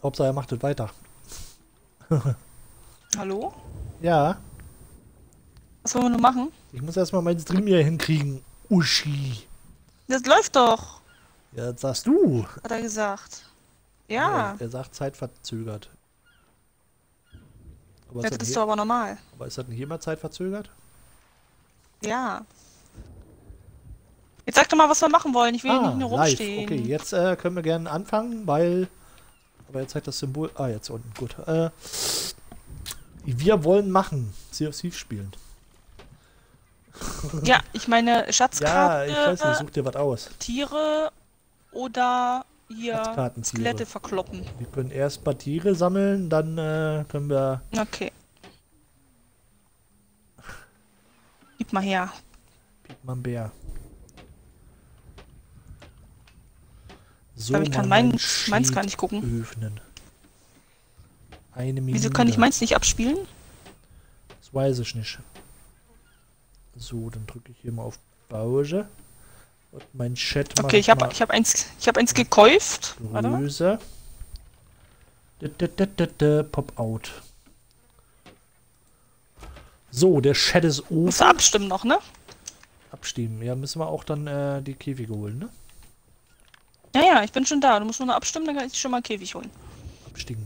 Hauptsache er macht es weiter. Hallo? Ja, Was wollen wir nur machen? ich muss erstmal meinen Stream hier hinkriegen. Uschi. Das läuft doch, Ja, das sagst du. hat er gesagt. Ja, Er sagt zeitverzögert. Aber das ist doch aber normal. ist das nicht immer zeitverzögert? Ja. Jetzt sag doch mal, was wir machen wollen. Ich will hier nicht nur live. rumstehen. Okay, jetzt können wir gerne anfangen, weil... Aber jetzt zeigt das Symbol... Ah, jetzt unten. Gut. Wir wollen machen. Sea of Thieves spielen. Ja, ich meine Schatzkarte, Ja, ich weiß nicht. Such dir was aus. Tiere oder hier Schatzkartentiere. Skelette verkloppen. Wir können erst mal Tiere sammeln, dann können wir... Okay. Gib mal her. Piepmann Bär. Ich So, glaube, ich kann mal meins gar nicht gucken. öffnen. Eine Minute. Wieso kann ich meins nicht abspielen? Das weiß ich nicht. So, dann drücke ich hier mal auf Pause. Und mein Chat macht Okay, ich hab eins gekauft. Warte mal. Größe. Pop-out. So, der Chat ist Musst offen. du abstimmen noch, ne? Abstimmen. Ja, müssen wir auch dann die Käfige holen, ne? Ja, ja, ich bin schon da. Du musst nur noch abstimmen, dann kann ich schon mal einen Käfig holen. Abstimmen.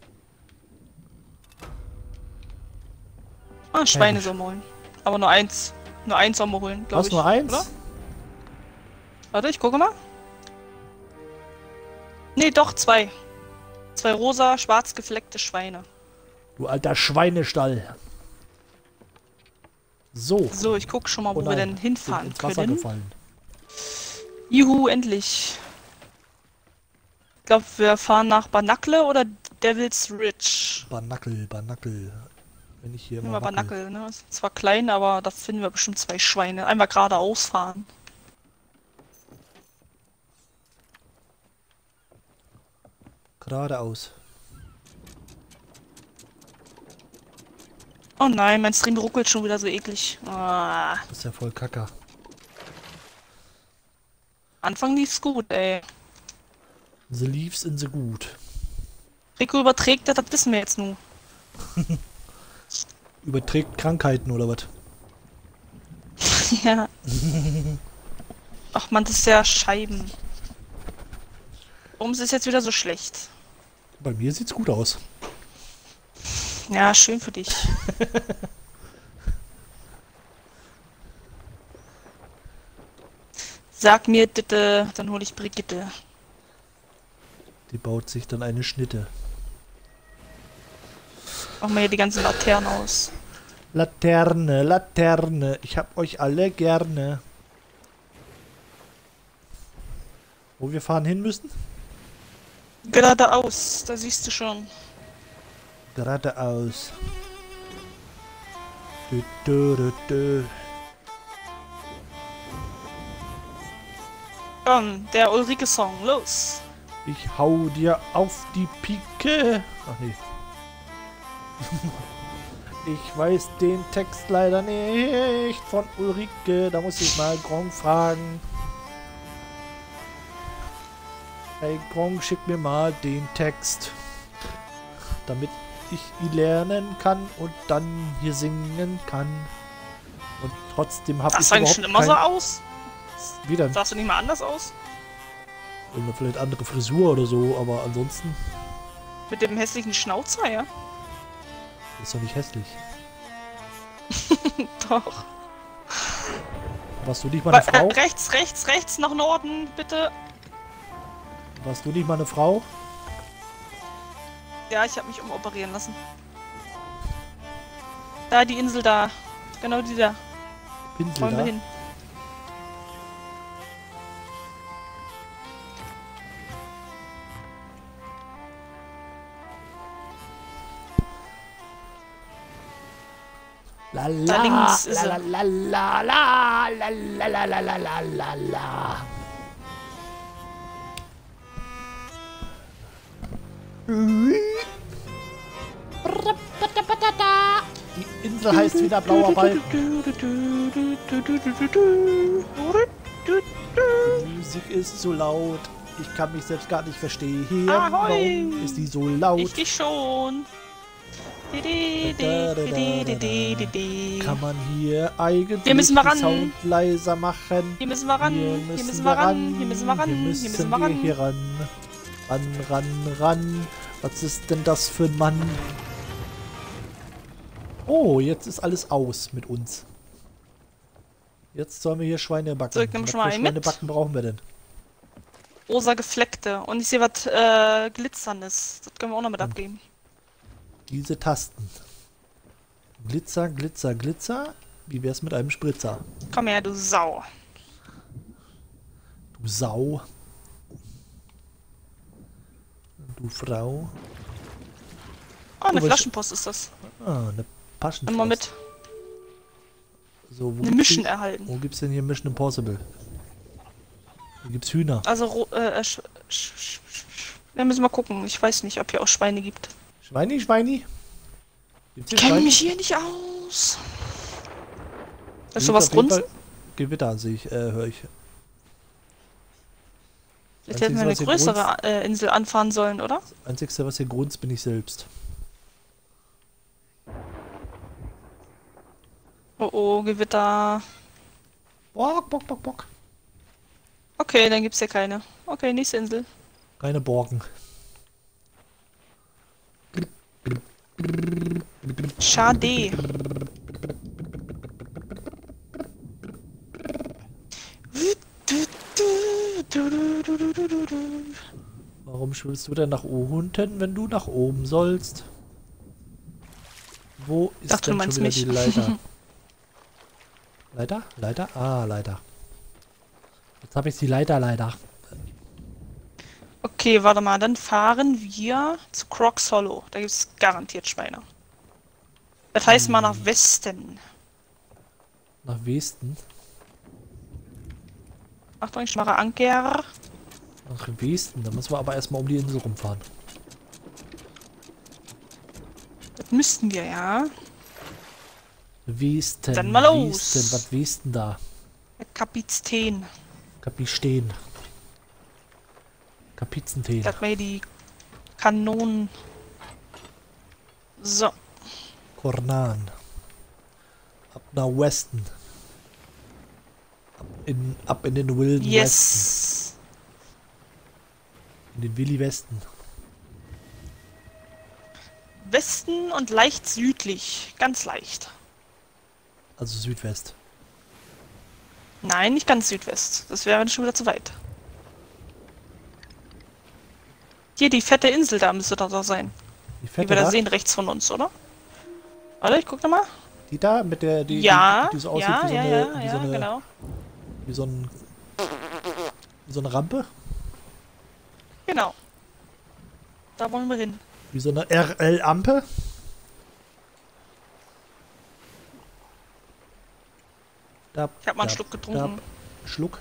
Ah, Schweine soll man holen. Aber nur eins. Nur eins soll man holen, glaube Was, ich. nur eins? Oder? Warte, ich gucke mal. Nee, doch, zwei. Zwei rosa, schwarz gefleckte Schweine. Du alter Schweinestall. So. So, ich gucke schon mal, wo Oh wir nein, denn hinfahren sind ins Wasser können. gefallen. Juhu, endlich. Ich glaube, wir fahren nach Banakle oder Devil's Ridge. Banackel. Wenn ich hier Nehmen mal wir wackel. Banakle, ne? Ist zwar klein, aber da finden wir bestimmt zwei Schweine. Einmal geradeaus fahren. Geradeaus. Oh nein, mein Stream ruckelt schon wieder so eklig. Ah, Das ist ja voll Kacker. Anfang lief's gut, ey. The Leaves in the Gut. Rico überträgt das wissen wir jetzt nur. Überträgt Krankheiten oder was? Ja. Ach man, das ist ja Scheiben. Warum ist es jetzt wieder so schlecht? Bei mir sieht's gut aus. Ja, schön für dich. Sag mir bitte, dann hole ich Brigitte. Die baut sich dann eine Schnitte. Machen wir hier die ganzen Laternen aus. Laterne. Ich hab euch alle gerne. Wo wir fahren hin müssen? Geradeaus, da siehst du schon. Geradeaus. Dö. Komm, der Ulrike-Song, los. Ich hau dir auf die Pike. Ach nee. Ich weiß den Text leider nicht von Ulrike. Da muss ich mal Gronk fragen. Hey Gronk, schick mir mal den Text. Damit ich ihn lernen kann und dann hier singen kann. Und trotzdem habe ich Das sah eigentlich schon immer so aus. Wie denn? Sahst du nicht mal anders aus? Oder vielleicht andere Frisur oder so, aber ansonsten Mit dem hässlichen Schnauzer, ja? ist doch nicht hässlich. Doch. Warst du nicht mal eine Frau? Rechts nach Norden, bitte. Warst du nicht mal eine Frau? Ja, ich habe mich umoperieren lassen. Da, die Insel da. Genau die da. Pinsel Wollen wir da? hin. La Da links ist la er. la la la la la la la la la la la. Die Insel heißt wieder Blauer Balken. Die Musik ist zu laut. Ich kann mich selbst gar nicht verstehen. Ahoi. Warum ist die so laut? Ich schon. Kann man hier eigentlich Hier müssen wir ran. den Sound leiser machen? Hier müssen wir ran. Hier müssen wir ran. Hier müssen wir ran. Hier müssen wir ran. Hier ran. Ran. Was ist denn das für ein Mann? Oh, jetzt ist alles aus mit uns. Jetzt sollen wir hier Schweine backen. So, ich nehm schon mal Was für einen mit. Schweinebacken brauchen wir denn? Rosa gefleckte. Und ich sehe was Glitzerndes. Das können wir auch noch mit abgeben. Diese Tasten. Glitzer. Wie wär's mit einem Spritzer? Komm her, du Sau. Du Sau. Du Frau. Oh, eine was- Flaschenpost ist das. Ah, eine Paschenpost. Nimm mal mit. So, Eine Mission erhalten. Wo gibt's denn hier Mission Impossible? Hier gibt's Hühner. Also, wir müssen mal gucken. Ich weiß nicht, ob hier auch Schweine gibt. Schweini? Gibt's hier Ich kenne Schweine? mich hier nicht aus. Hier Ist sowas gibt's auf jeden grunzen? Fall Gewitter sehe ich, höre ich. Jetzt hätten wir eine Einzige, was hier größere Insel anfahren sollen, oder? Das Einzige, was hier grunzt, bin ich selbst. Oh, Gewitter. Bock. Okay, dann gibt's hier keine. Okay, nächste Insel. Keine Borken. Schade. Warum willst du denn nach unten, wenn du nach oben sollst? Wo ist Dachte, du denn meinst schon wieder mich. die Leiter? Leiter? Ah, Leiter. Jetzt habe ich die Leiter. Okay, warte mal, dann fahren wir zu Crocs Hollow. Da gibt's garantiert Schweine. Das heißt mal nach Westen. Nach Westen. Achtung, ich mache Anker. Nach Westen. Da müssen wir aber erstmal um die Insel rumfahren. Das müssten wir, ja. Westen. Dann mal los. Westen. Was Westen da? Der Kapitän. Kapitän. Kapitentee. Da hat mir die Kanonen. So. Kornan. Ab nach Westen. Ab in den wilden Westen. Yes. In den Willi Westen. Westen und leicht südlich. Ganz leicht. Also Südwest. Nein, nicht ganz Südwest. Das wäre schon wieder zu weit. Hier, die fette Insel da müsste da sein. Die Die fette wir da da? sehen, rechts von uns, oder? Warte, ich guck noch mal. Die da mit der, Ja, die so aussieht ja, wie so ja, eine, ja, wie ja, so eine, genau. wie so eine Rampe, Genau. Da wollen wir hin. wie so eine RL-Ampe. Da, Ich habe mal einen da, Schluck getrunken. Schluck.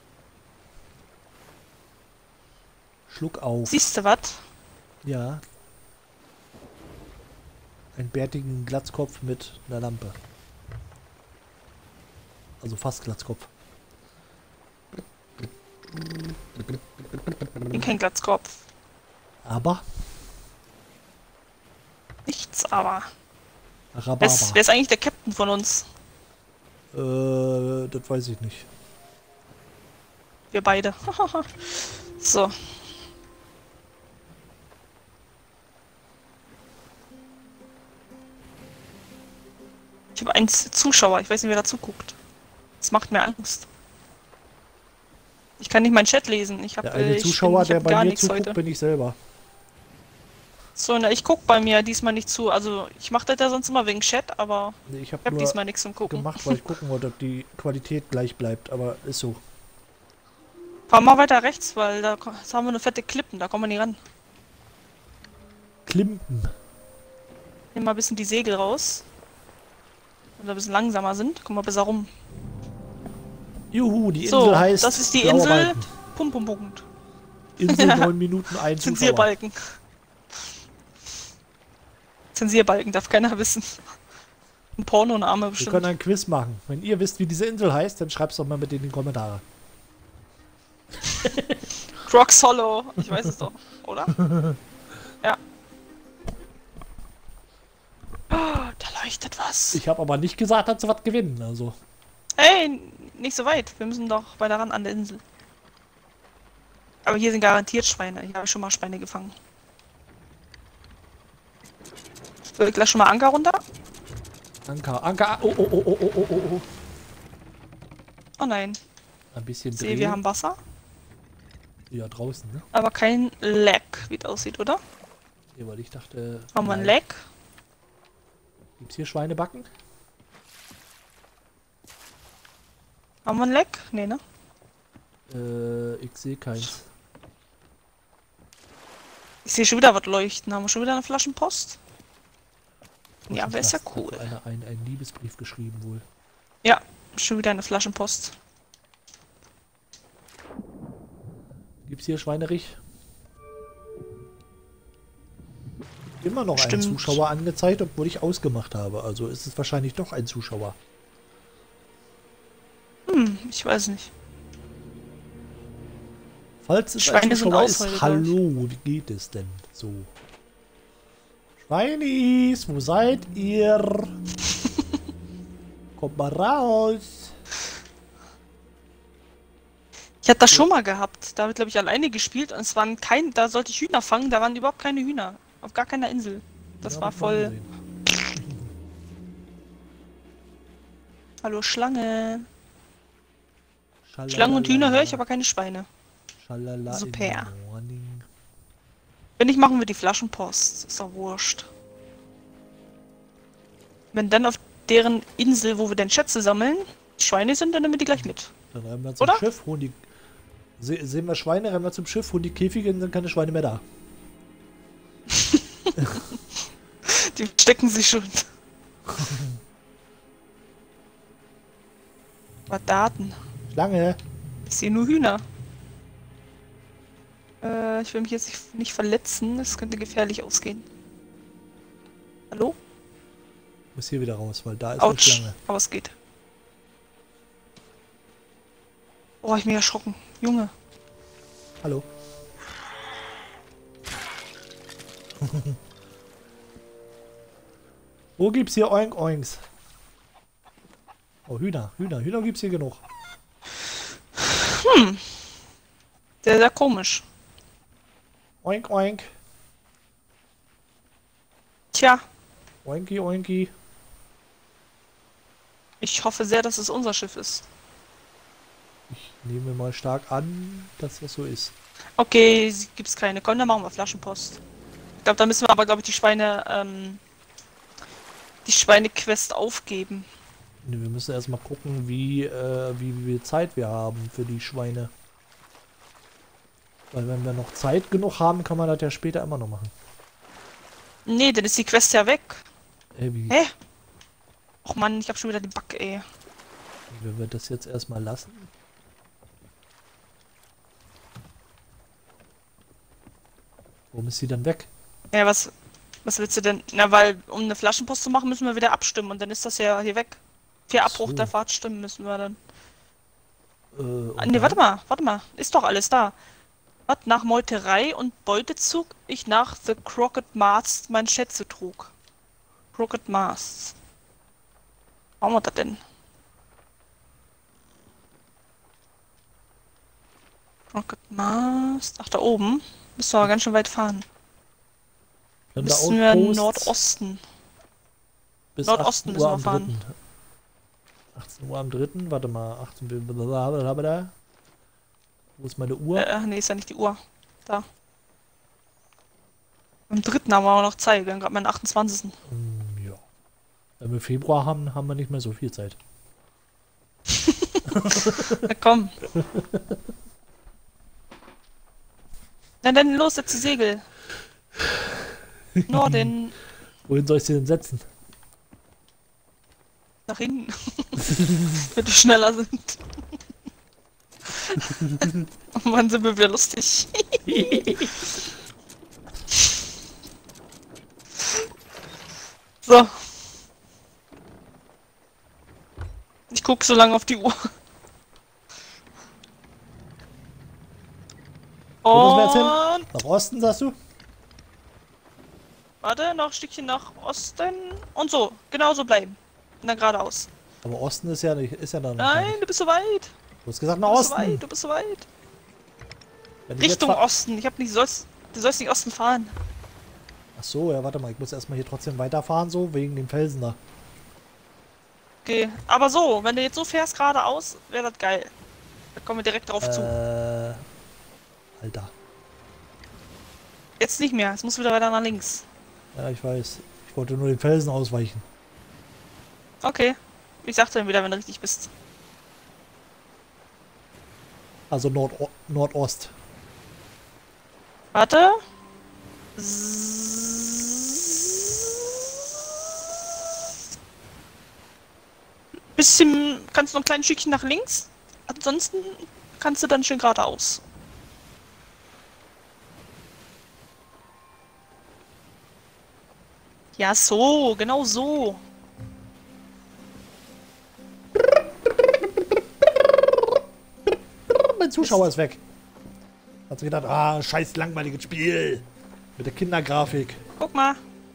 Schluck auf. Siehst du was? Ja. Ein bärtigen Glatzkopf mit einer Lampe. Also fast Glatzkopf. Bin kein Glatzkopf. Aber Nichts, aber. Rhabarber. Wer ist eigentlich der Captain von uns? Das weiß ich nicht. Wir beide. So. Ich habe einen Zuschauer. Ich weiß nicht, wer dazu guckt. Das macht mir Angst. Ich kann nicht meinen Chat lesen. Der eine Zuschauer, der bei gar mir nichts zuguckt, heute. bin ich selber. So, na, ich guck bei mir diesmal nicht zu. Also, ich mache das ja sonst immer wegen Chat, aber Nee, ich ich habe habe nur diesmal nichts zum Gucken. gemacht, weil ich gucken wollte, ob die Qualität gleich bleibt. Aber ist so. Fahr mal weiter rechts, weil da haben wir eine fette Klippen. Da kommen wir nicht ran. Klimpen. Nehmen mal ein bisschen die Segel raus. Wenn wir ein bisschen langsamer sind, kommen wir besser rum. Juhu, die Insel So, heißt das ist die Blauer Insel. Balken. Punkt. Insel 9 Minuten, ein Zuschauer. Zensierbalken. Zensierbalken darf keiner wissen. Ein Porno-Name Wir bestimmt. können ein Quiz machen. Wenn ihr wisst, wie diese Insel heißt, dann schreibt's doch mal mit in die Kommentare. Crocs Hollow. Ich weiß es doch, oder? Ja. Oh, da leuchtet was. Ich habe aber nicht gesagt, dass sie was gewinnen, also. Hey, nicht so weit. Wir müssen doch weiter ran an der Insel. Aber hier sind garantiert Schweine. Hier habe ich schon mal Schweine gefangen. Soll ich gleich schon mal Anker runter? Anker, Anker, oh, oh, oh, oh, oh, oh, oh, oh. Oh nein. Ein bisschen Ich sehe, drehen. wir haben Wasser. Ja, draußen, ne? Aber kein Lag, wie es aussieht, oder? Ja, weil ich dachte... Haben wir ein nein. Lag? Gibt's hier Schweinebacken? Haben wir ein Lag? Nee, ne? Ich sehe keins. Ich sehe schon wieder was leuchten. Haben wir schon wieder eine Flaschenpost? Ja, Was wäre es ja das? Hat cool. einer einen Liebesbrief geschrieben wohl. Ja, schon wieder eine Flaschenpost. Gibt's hier Schweinerich? Immer noch Stimmt. ein Zuschauer angezeigt, obwohl ich ausgemacht habe. Also ist es wahrscheinlich doch ein Zuschauer. Ich weiß nicht. Falls es Schweine ein sind Zuschauer aus heute, ist, hallo, wie geht es denn so? Schweinis, wo seid ihr? Kommt mal raus. Ich hatte das schon mal gehabt. Da habe ich, glaube ich, alleine gespielt und es waren da sollte ich Hühner fangen, da waren überhaupt keine Hühner. Auf gar keiner Insel. Das Ja, war hab ich mal voll. gesehen. Hallo Schlange. Schalala. Schlangen und Hühner höre ich, aber keine Schweine. Schalala Super. in the morning. Wenn nicht, machen wir die Flaschenpost. Ist doch wurscht. Wenn dann auf deren Insel, wo wir denn Schätze sammeln, Schweine sind, dann nehmen wir die gleich mit. Dann rennen wir zum Oder? Schiff, holen die... Sehen wir Schweine, rennen wir zum Schiff, holen die Käfige und dann sind keine Schweine mehr da. Die stecken sich schon. Was Daten? Schlange. Ich sehe nur Hühner. Ich will mich jetzt nicht verletzen. Es könnte gefährlich ausgehen. Hallo? Muss hier wieder raus, weil da ist eine Autsch. Schlange. Aber es geht. Oh, ich bin erschrocken. Junge. Hallo. Wo gibt's hier Oink Oinks? Oh, Hühner. Hühner gibt's hier genug. Sehr, sehr komisch. Oink Oink. Tja, Oinki Oinki. ich hoffe sehr, dass es unser Schiff ist. Ich nehme mal stark an, dass das so ist. Okay, gibt's keine. Komm, dann machen wir Flaschenpost. Ich glaube, da müssen wir aber, glaube ich, die Schweine-Quest aufgeben. Ne, wir müssen erstmal gucken, wie viel Zeit wir haben für die Schweine. Weil wenn wir noch Zeit genug haben, kann man das ja später immer noch machen. Nee, dann ist die Quest ja weg. Wie? Hä? Och Mann, ich hab schon wieder den Bug, ey. Wenn wir das jetzt erstmal lassen. Warum ist sie dann weg? Ja, was willst du denn? Na, weil, um eine Flaschenpost zu machen, müssen wir wieder abstimmen und dann ist das ja hier weg. Für Abbruch So. der Fahrt stimmen müssen wir dann. Und Nee, dann? warte mal. Ist doch alles da. Was? Nach Meuterei und Beutezug ich nach The Crooked Mast mein Schätze trug. Crooked Mast. Warum hat das denn? Crooked Mast. Ach, da oben. Müssen wir aber ganz schön weit fahren. Dann da Müssen wir Outposts Nordosten. bis Nordosten 18 müssen Uhr wir am fahren. 3. 18 Uhr am 3. Warte mal. 18 blablabla. Wo ist meine Uhr? Nee, ist ja nicht die Uhr. Da. Am 3. haben wir auch noch Zeit. Wir haben gerade meinen 28. Ja. Wenn wir Februar haben, haben wir nicht mehr so viel Zeit. Na komm. Na dann los, jetzt die Segel. Norden. Wohin soll ich sie denn setzen? Nach hinten. Damit wir schneller sind. Oh Mann, sind wir wieder lustig. So. Ich gucke so lange auf die Uhr. Wo müssen wir jetzt hin? Und... Nach Osten, sagst du? Warte, noch ein Stückchen nach Osten. Und so, genau so bleiben. Und dann geradeaus. Aber Osten ist ja nicht, ist ja dann. Nein, du bist so weit. Du hast gesagt nach Du bist so Osten. weit, du bist so weit. Wenn ich jetzt Richtung Osten. Ich hab nicht, du sollst nicht Osten fahren. Ach so, ja, warte mal, ich muss erstmal hier trotzdem weiterfahren, so, wegen dem Felsen da. Okay, aber so, wenn du jetzt so fährst geradeaus, wäre das geil. Da kommen wir direkt drauf zu. Alter. Jetzt nicht mehr, jetzt muss wieder weiter nach links. Ja, ich weiß. Ich wollte nur den Felsen ausweichen. Okay, ich sag dann wieder, wenn du richtig bist. Also Nordost. Warte. Bisschen, kannst du noch ein kleines Stückchen nach links. Ansonsten kannst du dann schön geradeaus. Ja, so, genau so. Mein Zuschauer ist weg. Hat sich gedacht, ah, scheiß langweiliges Spiel. Mit der Kindergrafik. Guck mal.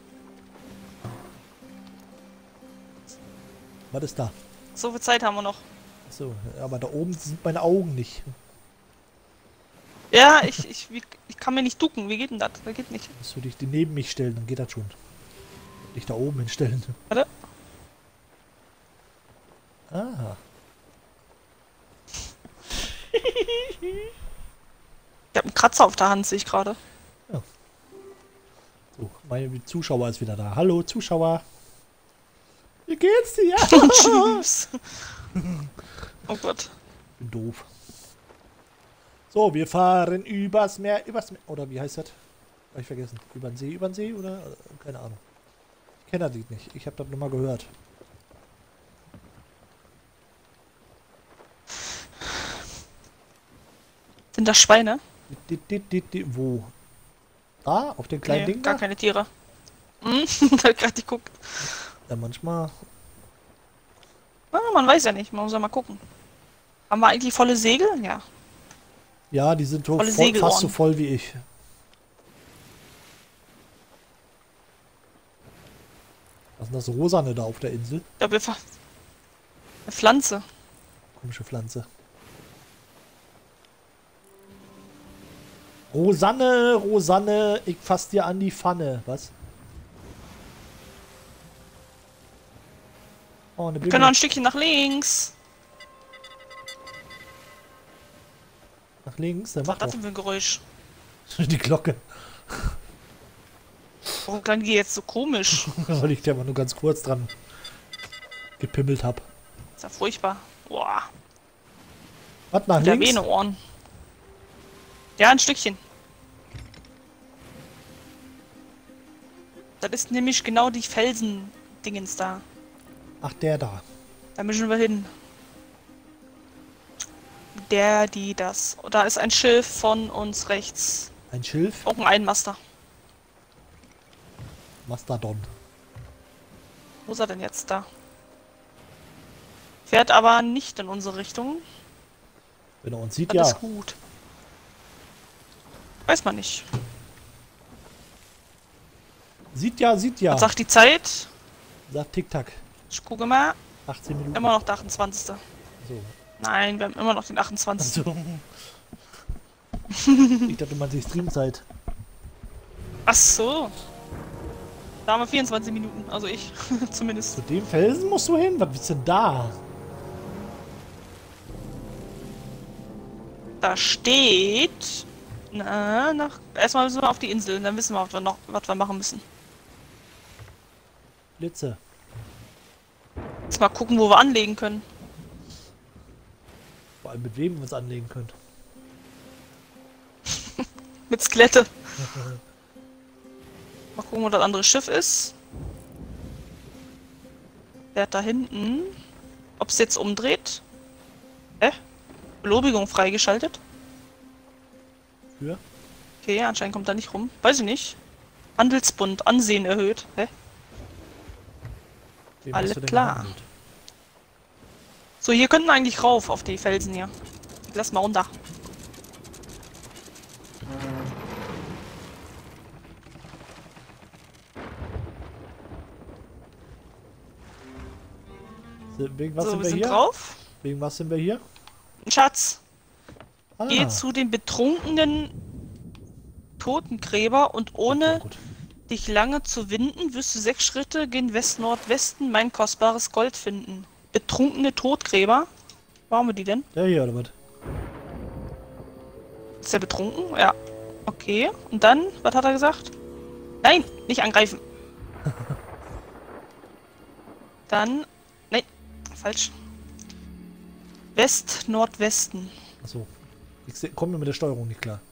Was ist da? So viel Zeit haben wir noch. Achso, aber da oben sind meine Augen nicht. Ja, ich kann mir nicht ducken. Wie geht denn das? Das geht nicht. Musst du dich neben mich stellen, dann geht das schon. Dich da oben hinstellen. Warte. Ah. Ich habe einen Kratzer auf der Hand, sehe ich gerade. So, mein Zuschauer ist wieder da. Hallo, Zuschauer. Wie geht's dir? Tschüss. Oh Gott. Bin doof. So, wir fahren übers Meer, oder wie heißt das? Hab ich vergessen. Über den See oder? Keine Ahnung. Ich kenne das Lied nicht. Ich habe das nur mal gehört. Sind das Schweine? Wo? Da? Auf den kleinen Nee, Ding gar da? keine Tiere. Da hab gerade geguckt. Ja, manchmal. Ah, man weiß ja nicht, man muss ja mal gucken. Haben wir eigentlich volle Segel? Ja. Ja, die sind so Volle voll, Segelohren. fast so voll wie ich. Was ist denn das Rosane da auf der Insel? Ja, wir fahren. Eine Pflanze. Komische Pflanze. Rosanne, Rosanne, ich fass dir an die Pfanne. Was? Oh, eine Wir können noch ein Stückchen nach links. nach links, dann Was mach ist das doch. denn für ein Geräusch? Die Glocke. Warum klang die jetzt so komisch? Weil ich da mal nur ganz kurz dran gepimmelt hab. Ist ja furchtbar. Boah. Was, nach Der links? Ohren. Ja, ein Stückchen. Das ist nämlich genau die Felsen-Dingens da. Ach, der da. Da müssen wir hin. Der, die, das. Und da ist ein Schiff von uns rechts. Ein Schilf? Auch ein Einmaster. Mastodon. Wo ist er denn jetzt da? Fährt aber nicht in unsere Richtung. Wenn er uns sieht, Das ja. ist gut. Weiß man nicht. Sieht ja, sieht ja. Was sagt die Zeit? Sagt Tick-Tack. Ich gucke mal. 18 Minuten. Immer noch der 28. So. Nein, wir haben immer noch den 28. Also. Ich dachte, man sieht Streamzeit. Ach so. Da haben wir 24 Minuten. Also ich zumindest. Zu dem Felsen musst du hin? Was ist denn da? Da steht... Na, erstmal müssen wir auf die Insel. Dann wissen wir, was wir machen müssen. Blitze. Jetzt mal gucken, wo wir anlegen können. Vor allem mit wem wir uns anlegen können. Mit Skelette. Mal gucken, wo das andere Schiff ist. Fährt da hinten. Ob es jetzt umdreht? Belobigung freigeschaltet. Für? Okay, anscheinend kommt da nicht rum. Weiß ich nicht. Handelsbund, Ansehen erhöht. Hä? Wem Alles hast du denn klar. gehandelt? So, hier könnten wir eigentlich rauf auf die Felsen hier. Ich lass mal runter. Wegen was So, sind wir wir sind hier? drauf. Wegen was sind wir hier? Schatz, Ah, geh zu dem betrunkenen Totengräber und ohne gut. dich lange zu winden, wirst du 6 Schritte gen West-Nordwesten mein kostbares Gold finden. Betrunkene Todgräber? Wo haben wir die denn? Der hier, oder was? Ist der betrunken? Ja. Okay. Und dann, was hat er gesagt? Nein, nicht angreifen. Dann, nein, falsch. West-Nordwesten. Achso. Ich komme mit der Steuerung nicht klar.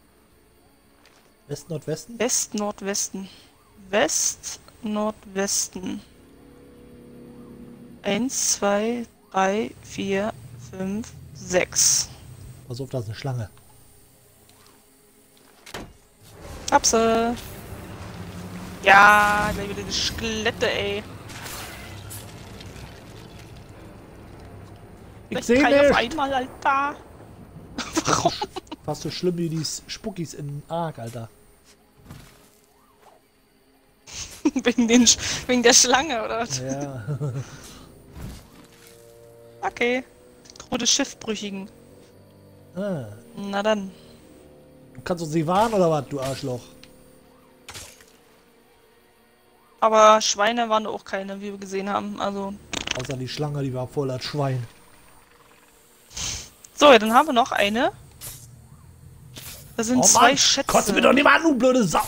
West, Nordwesten? West-Nordwesten. West-Nordwesten. 1, 2, 3, 4, 5, 6. Pass auf, da ist eine Schlange. Hab sie. Ja, gleich wieder die Skelette, ey. Ich sehe Drei auf nicht. einmal, Alter. Warum? Fast so schlimm wie die Spuckis in Ark, Alter. wegen der Schlange, oder was? Ja. Okay. Truhe des Schiffbrüchigen. Ah. Na dann. Du kannst uns nicht warnen, oder was, du Arschloch? Aber Schweine waren auch keine, wie wir gesehen haben. Also. Außer die Schlange, die war voll als Schwein. So, ja, dann haben wir noch eine. Da sind zwei Schätze. Kotze mir doch nicht mal an, du blöde Sau!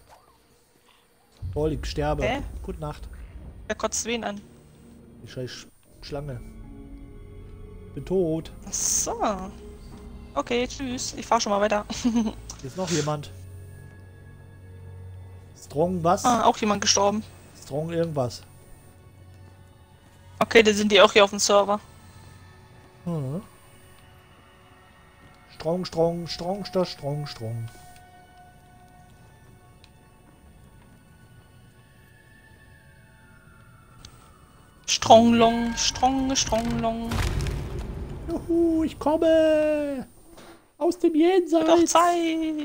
Toll, ich sterbe. Hä? Gute Nacht. Wer kotzt wen an? Die scheiß Schlange. Bin tot. Ach so. Okay, tschüss. Ich fahr schon mal weiter. Hier ist noch jemand. Strong was? Ah, auch jemand gestorben. Strong irgendwas. Okay, dann sind die auch hier auf dem Server. Hm. Strong, strong, strong, strong, strong, strong. Stronglong, Stronglong. Juhu, ich komme! Aus dem Doch Jenseits! Zeit.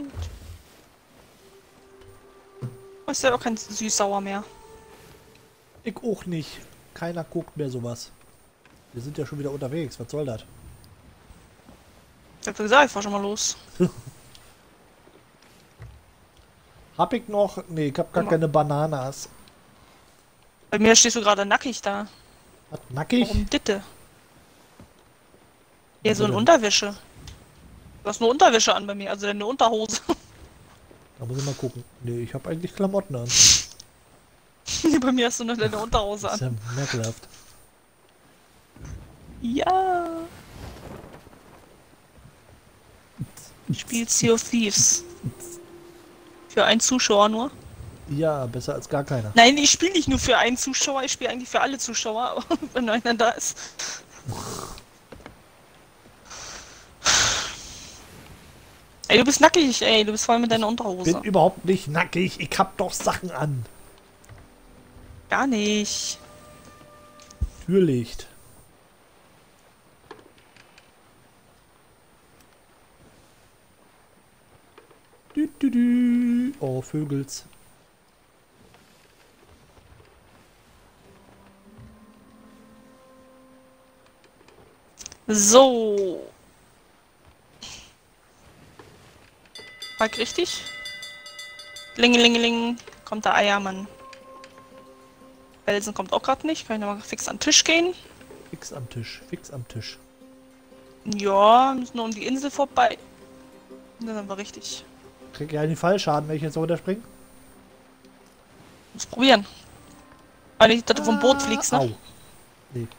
Ist ja auch kein Süßsauer mehr. Ich auch nicht. Keiner guckt mehr sowas. Wir sind ja schon wieder unterwegs. Was soll das? Ich hab doch gesagt, ich fahr schon mal los. Hab ich noch? Nee, ich hab gar keine Bananas. Bei mir stehst du gerade nackig da. Was, nackig? Warum Ditte? Hier so Wieso eine denn? Unterwäsche. Du hast nur Unterwäsche an bei mir, also deine Unterhose. Da muss ich mal gucken. Nee, ich hab eigentlich Klamotten an. Bei mir hast du nur deine Unterhose Das ist an. ja merkwürdig. Ja. Spielt Sea of Thieves. Für einen Zuschauer nur. Ja, besser als gar keiner. Nein, ich spiele nicht nur für einen Zuschauer, ich spiele eigentlich für alle Zuschauer, aber wenn nur einer da ist. Ey, du bist nackig, ey, du bist voll mit deiner Unterhose. Bin überhaupt nicht nackig. Ich hab doch Sachen an. Gar nicht. Türlicht. Dü, dü, dü. Oh, Vögels. So. War ich richtig? Lingelingeling. Kommt der Eiermann. Belsen kommt auch gerade nicht. Kann ich nochmal fix an den Tisch gehen? Fix am Tisch. Fix am Tisch. Ja, müssen nur um die Insel vorbei. Dann sind wir richtig. Krieg ich einen Fallschaden, wenn ich jetzt runterspringe? Muss probieren. Aber nicht, dass du vom Boot fliegst, ne? Au. Nee,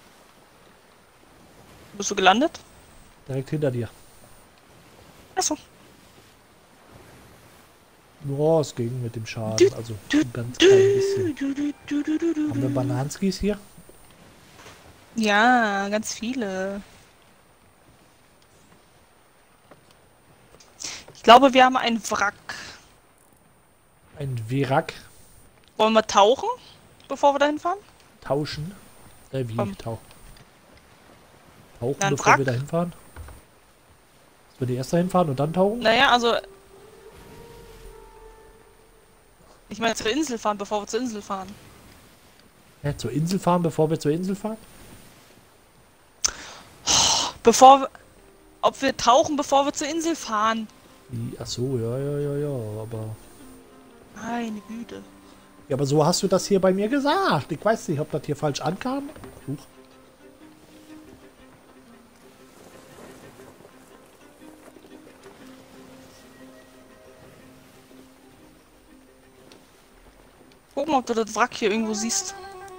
Bist du gelandet? direkt hinter dir. Achso. Ja, es ging mit dem Schaden. Du- Also du- ein ganz klein bisschen. Haben wir Bananskis hier? Ja, ganz viele. Ich glaube, wir haben ein Wrack. Ein Virak. Wollen wir tauchen, bevor wir dahin fahren? Tauschen. Wie? Komm. Tauchen, Ja, ein bevor Wrack. wir da hinfahren? Dass wir die erst dahin fahren und dann tauchen? Naja, also... Ich meine, zur Insel fahren, bevor wir zur Insel fahren. Ja, zur Insel fahren, bevor wir zur Insel fahren? Ob wir tauchen, bevor wir zur Insel fahren. Ach so, ja, aber... Meine Güte. Ja, aber so hast du das hier bei mir gesagt. Ich weiß nicht, ob das hier falsch ankam. Huch. Guck mal, ob du das Wrack hier irgendwo siehst.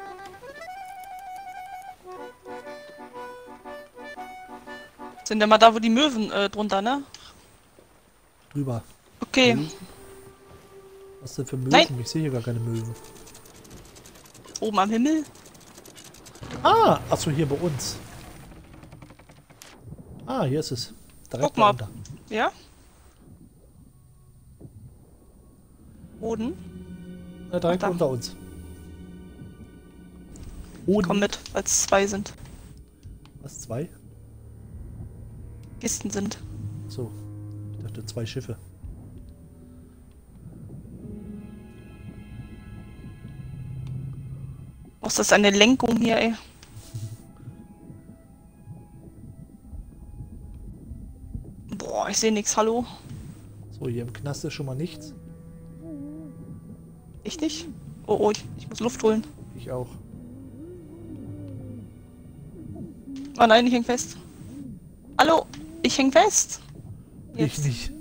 Sind ja mal da, wo die Möwen drunter, ne? Drüber. Okay. Möwen? Was denn für Möwen? Nein. Ich sehe hier gar keine Möwen. Oben am Himmel. Ah, achso, hier bei uns. Ah, hier ist es. Direkt Guck mal. darunter. Ja? Boden. Ja, direkt Ach, da. unter uns. Boden. Komm mit, weil es 2 sind. Was, 2? Kisten sind. So. Ich dachte 2 Schiffe. Oh, ist das eine Lenkung hier, ey? Boah, ich sehe nichts. Hallo? So, hier im Knast ist schon mal nichts. Ich nicht? Oh, oh, ich muss Luft holen. Ich auch. Oh nein, ich häng fest. Hallo? Ich häng fest. Ich nicht.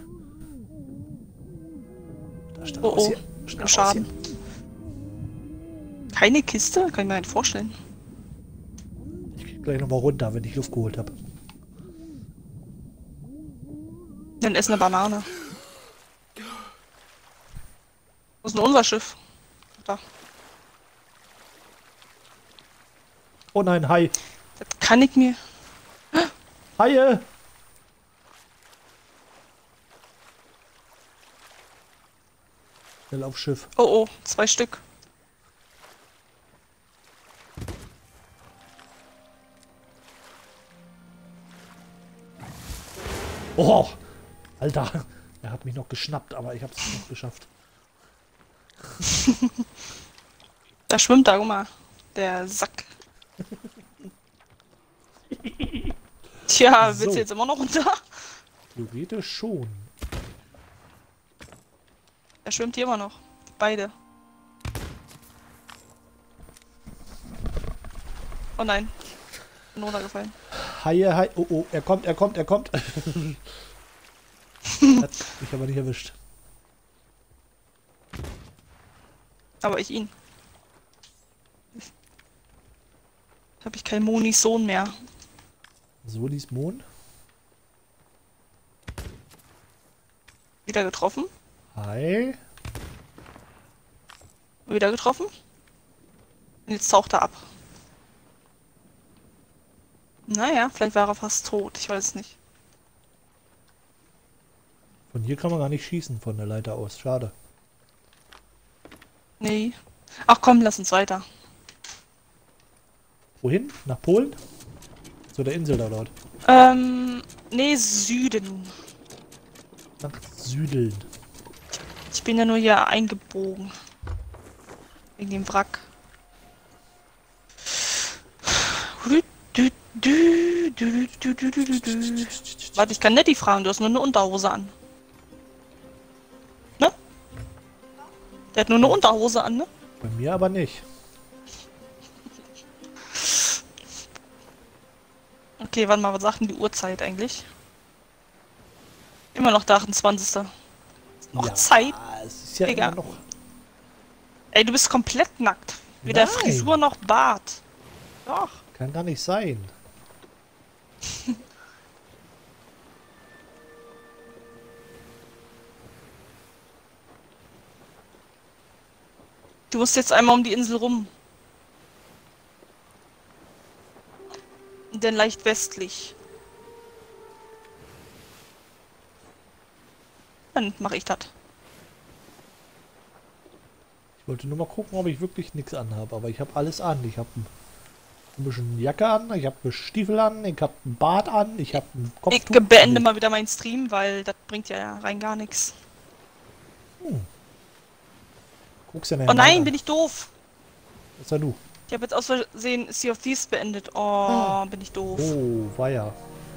Da schnell Oh, raus oh. hier. Schnell raus Schaden. hier. Keine Kiste? Kann ich mir nicht vorstellen. Ich krieg gleich nochmal runter, wenn ich Luft geholt habe. Dann essen eine Banane. Wo ist denn unser Schiff? Da. Oh nein, Hai. Das kann ich mir... Haie! Schnell aufs Schiff. Oh, oh, 2 Stück. Oh! Alter! Er hat mich noch geschnappt, aber ich hab's noch geschafft. Da schwimmt da, guck mal. Der Sack. Tja, willst So. du jetzt immer noch runter? Theoretisch schon. Er schwimmt hier immer noch. Beide. Oh nein. Bin runtergefallen. Haie, Hai. Oh, oh, er kommt. Hat mich aber nicht erwischt. Aber ich ihn. Habe ich kein Monison mehr. Solis Mond. Wieder getroffen. Hai. Wieder getroffen. Und jetzt taucht er ab. Naja, vielleicht war er fast tot. Ich weiß nicht. Von hier kann man gar nicht schießen, von der Leiter aus. Schade. Nee. Ach komm, lass uns weiter. Wohin? Nach Polen? Zu der Insel da dort. Nee, Süden. Nach Südeln. Ich bin ja nur hier eingebogen. Wegen dem Wrack. Warte, ich kann Nettie fragen, du hast nur eine Unterhose an. Ne? Der hat nur eine Unterhose an, ne? Bei mir aber nicht. Okay, warte mal, was sagt denn die Uhrzeit eigentlich? Immer noch der 28. Noch Ja, Zeit? Es ist ja Egal. immer noch. Ey, du bist komplett nackt. Weder Nein. Frisur noch Bart. Doch. Kann gar nicht sein. Du musst jetzt einmal um die Insel rum. Denn leicht westlich. Dann mache ich das. Ich wollte nur mal gucken, ob ich wirklich nichts anhabe, aber ich habe alles an. Ich habe ein bisschen Jacke an, ich habe eine Stiefel an, ich habe einen Bart an, ich habe einen Ich Kopftuch. beende mal wieder meinen Stream, weil das bringt ja rein gar nichts. Guck's ja Oh nein, bin ich doof. Was ist ja du? Ich habe jetzt aus Versehen Sea of Thieves beendet. Oh, bin ich doof. Oh, war ja.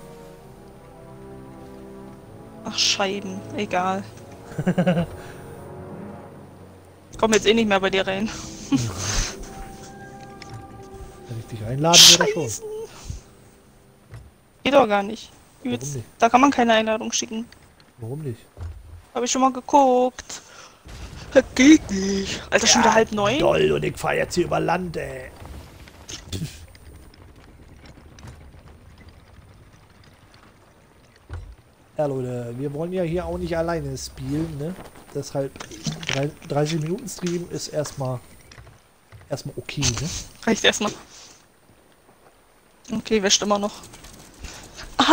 Ach, Scheiben. Egal. Ich komme jetzt eh nicht mehr bei dir rein. Wenn ich dich einladen würde, schon. Scheißen. Geht doch gar nicht. Warum Jetzt, nicht? da kann man keine Einladung schicken. Warum nicht? Habe ich schon mal geguckt. Das geht nicht. Alter, schon wieder 8:30. Doll, und ich fahr jetzt hier über Land, ey. Ja, Leute, wir wollen ja hier auch nicht alleine spielen, ne? Deshalb 30 Minuten Stream ist erstmal okay, ne? Reicht erstmal. Okay, wäscht immer noch. Aha.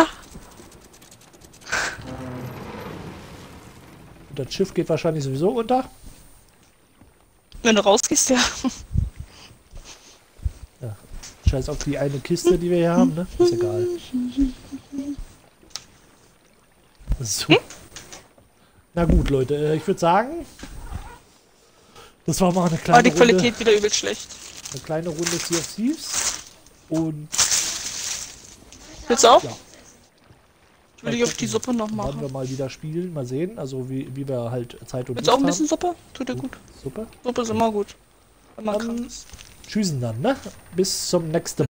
Und das Schiff geht wahrscheinlich sowieso unter. Wenn du rausgehst, ja. Ja. Scheiß auf die eine Kiste, die wir hier haben, ne? Ist egal. So. Na gut, Leute, ich würde sagen, das war mal eine kleine Aber die Runde. Qualität wieder übel schlecht. Eine kleine Runde Sea of Thieves. Und Willst du auch? ja, Ich will die auf die Suppe noch wann wir machen. mal wieder spielen, mal sehen. Also wie wir halt Zeit und Willst du auch ein Lust bisschen Suppe? Tut dir gut. Super. Suppe ist immer gut. Wenn man krank ist. Tschüssen dann, ne? Bis zum nächsten